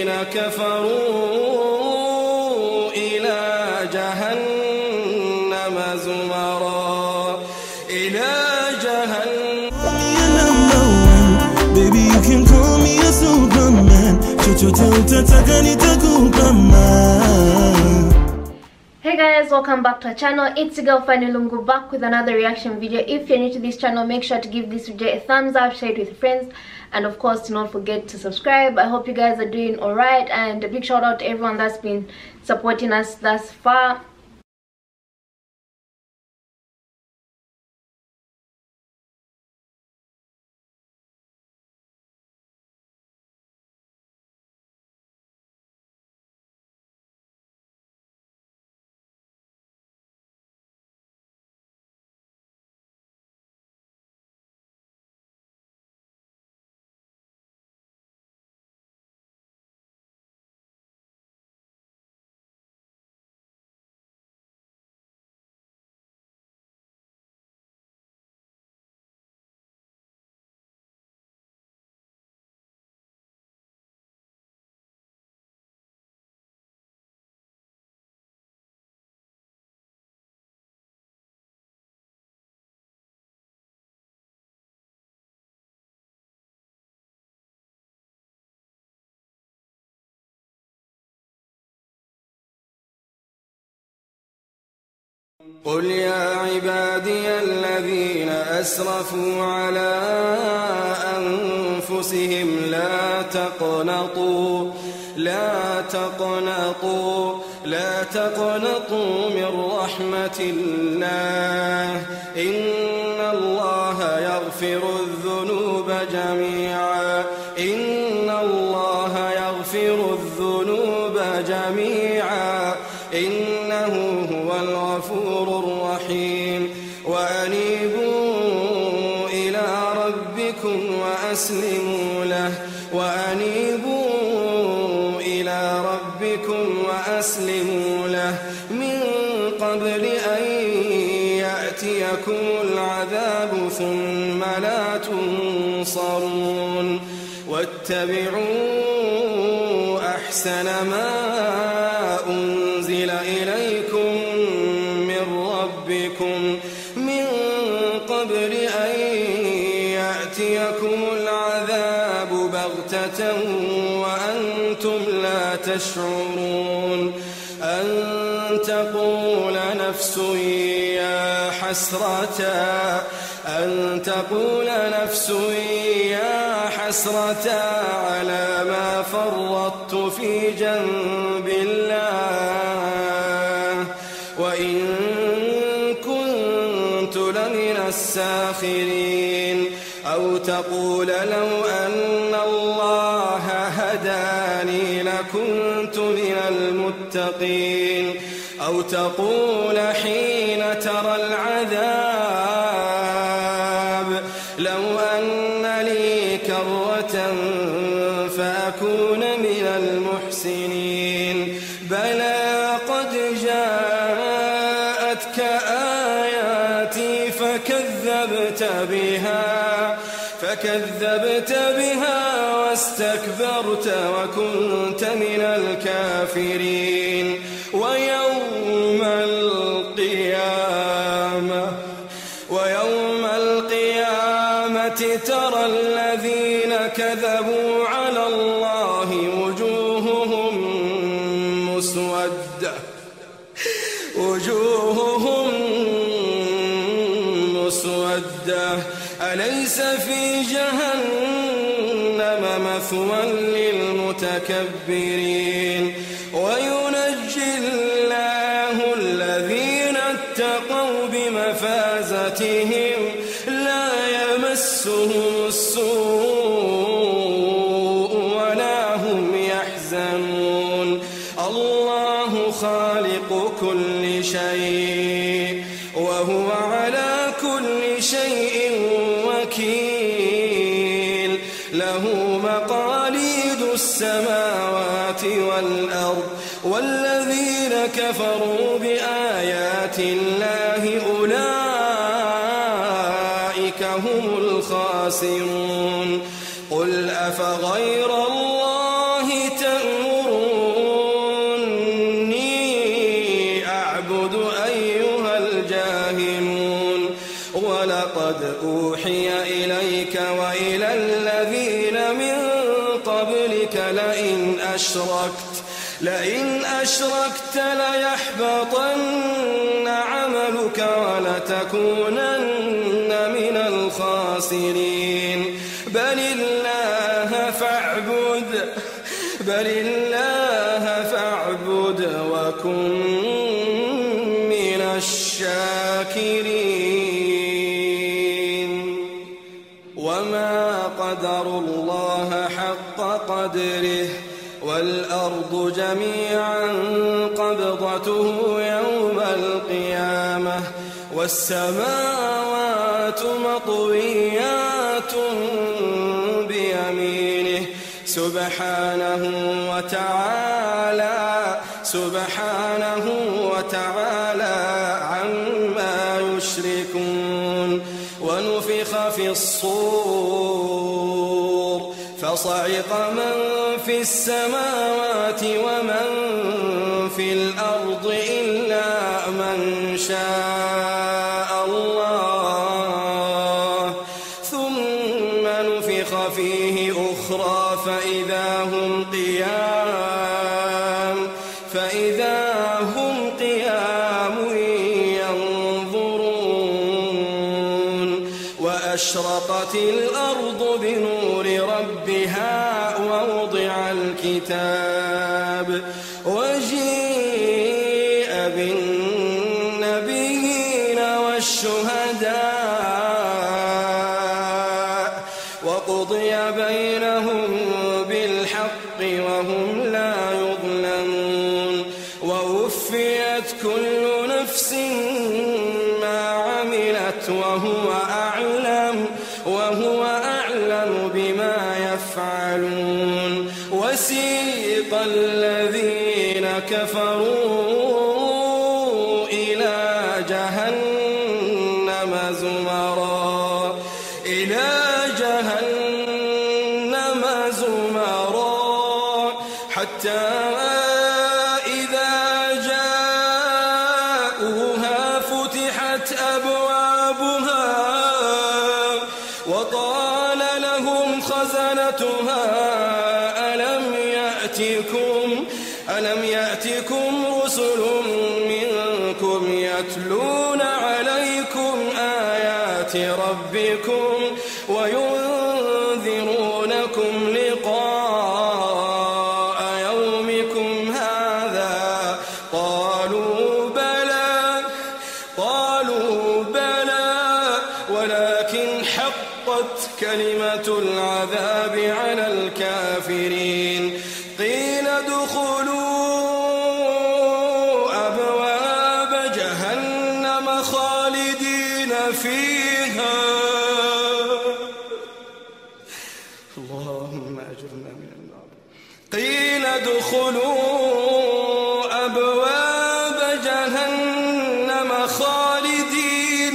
كفروا إلى جهنم زمرا إلى جهنم. Baby, you can call me a Superman. Hey guys, welcome back to our channel. It's your girl Fanny Lungu back with another reaction video. If you're new to this channel, make sure to give this video a thumbs up, share it with friends, and of course do not forget to subscribe. I hope you guys are doing alright, and a big shout out to everyone that's been supporting us thus far. قل يا عبادي الذين أسرفوا على أنفسهم لا تقنطوا من رحمة الله إن الله يغفر الذنوب جميعا إنه هو الغفور الرحيم. وأنيبوا إلى ربكم وأسلموا له من قبل أن يأتيكم العذاب ثم لا تنصرون. واتبعوا أحسن ما أنزل إليكم من ربكم من قبل أن يأتيكم العذاب بغتة وأنتم لا تشعرون. أن تقول نفس يا حسرة على ما فرطت في جنب الله وإن كنت لمن الساخرين. أو تقول لو أن الله هداني لكنت من المتقين. أو تقول حين ترى العذاب لو أن لي كرة فأكون من المحسنين. بلى قد جاءتك آياتي فكذبت بها واستكبرت وكنت من الكافرين. ويوم القيامة ترى الذين كذبوا على الله وجوههم مسودة أليس في جهنم مثوى للمتكبرين. وينجي الله الذين اتقوا بمفازتهم لا يمسهم السوء ولا هم يحزنون. الله خالق كل شيء وهو على كل شيء وكيل. له مقاليد السماوات والأرض والذين كفروا بآيات الله أولئك هم الخاسرون. قل أفغير الله تأمروني ولقد أوحي إليك وإلى الذين من قبلك لئن أشركت ليحبطن عملك ولتكونن من الخاسرين بل الله فاعبد وكن من الشاكرين وما قدروا الله حق قدره والأرض جميعا قبضته يوم القيامة والسماوات مطويات بيمينه سبحانه وتعالى عما يشركون ونفخ في الصور فصعق من في السماوات ومن في الأرض إلا من شاء الله ثم نفخ فيه أخرى فإذا هم قيام ينظرون وأشرقت الأرض بنور ربها ووضع الكتاب وجيء بالنبيين والشهداء وقضي بينهم بالحق وهم لا يظلمون ووفيت كل نفس ما عملت وهو أعلم بما يفعلون وسيق الذين كفروا إلى جهنم زمرا حتى إذا جاءوها فتحت أبوابها وقال لهم خزنتها ألم يأتكم رسل منكم يتلون عليكم آيات ربكم وينذرونكم لقاء يومكم هذا قالوا بلى ولكن حقت كلمة العذاب على الكافرين قيل ادخلوا أبواب جهنم خالدين فيها اللهم أجرنا من النار قيل ادخلوا أبواب جهنم خالدين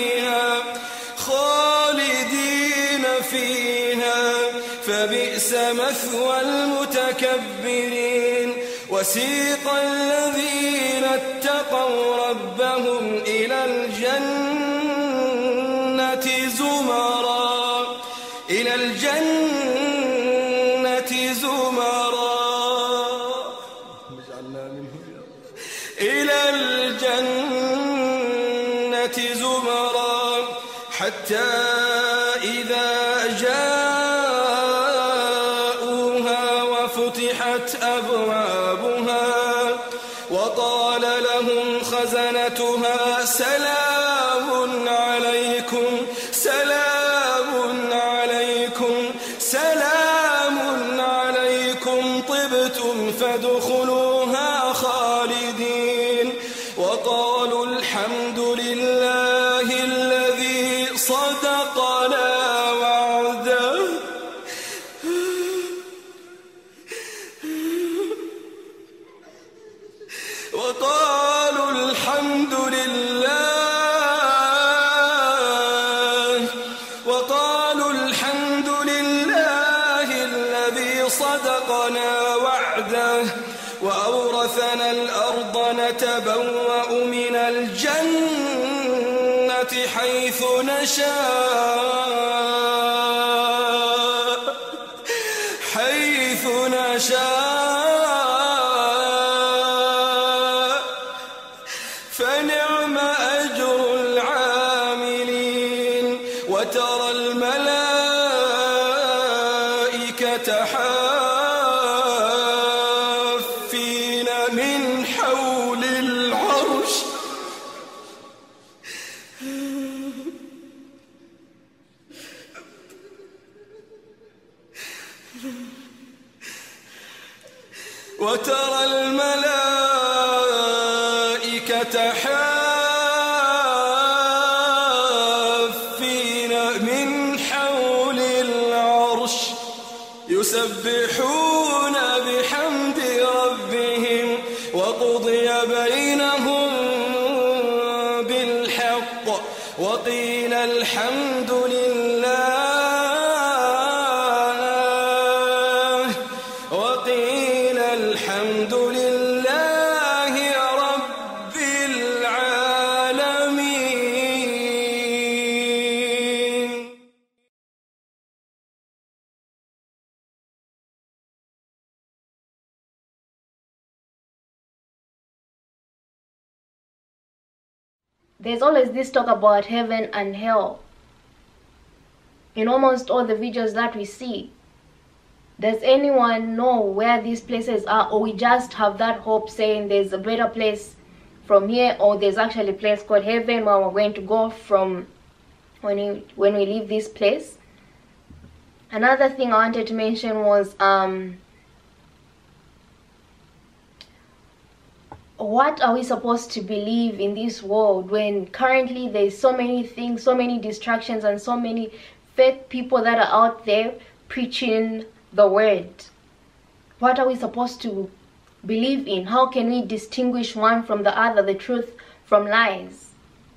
فيها فبئس مثوى المتكبرين وسيق الذين اتقوا ربهم إلى الجنة زمرا حتى إذا جاءوها وفتحت أبوابها وقال لهم خزنتها سلام عليكم طبتم فادخلوها خالدين وقالوا الحمد لله الذي صدقنا وعده وقالوا الحمد لله الذي صدقنا وعده وأورثنا الأرض نتبوأ من الجنة حيث نشاء فنعم أجر العاملين وترى الملائكة حافين من حول العرش وترى الملائكة حافين من حول العرش يسبحون بحمد ربهم وقضي بينهم بالحق وقيل الحمد لله الحمد لله رب العالمين. There's always this talk about heaven and hell in almost all the videos that we see. Does anyone know where these places are, or we just have that hope saying there's a better place from here, or there's actually a place called heaven where we're going to go from when we leave this place? Another thing I wanted to mention was what are we supposed to believe in this world when currently there's so many things, so many distractions, and so many fake people that are out there preaching the word? What are we supposed to believe in? How can we distinguish one from the other, the truth from lies?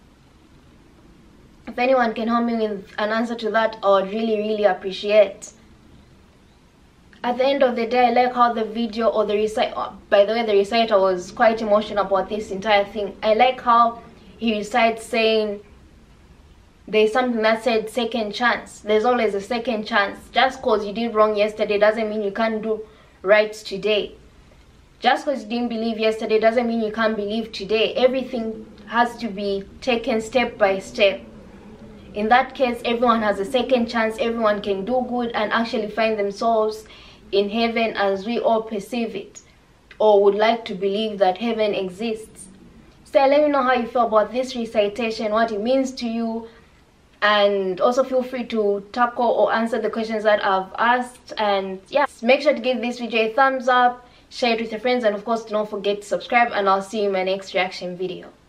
If anyone can help me with an answer to that, I would really appreciate. At the end of the day, I like how the video or the reciter, by the way, the reciter was quite emotional about this entire thing. I like how he recites saying there's something that said second chance. There's always a second chance. Just because you did wrong yesterday doesn't mean you can't do right today. Just because you didn't believe yesterday doesn't mean you can't believe today. Everything has to be taken step by step. In that case, everyone has a second chance. Everyone can do good and actually find themselves in heaven as we all perceive it, or would like to believe that heaven exists. So let me know how you feel about this recitation, what it means to you, and also feel free to tackle or answer the questions that I've asked. And yeah, make sure to give this video a thumbs up, share it with your friends, and of course do not forget to subscribe, and I'll see you in my next reaction video.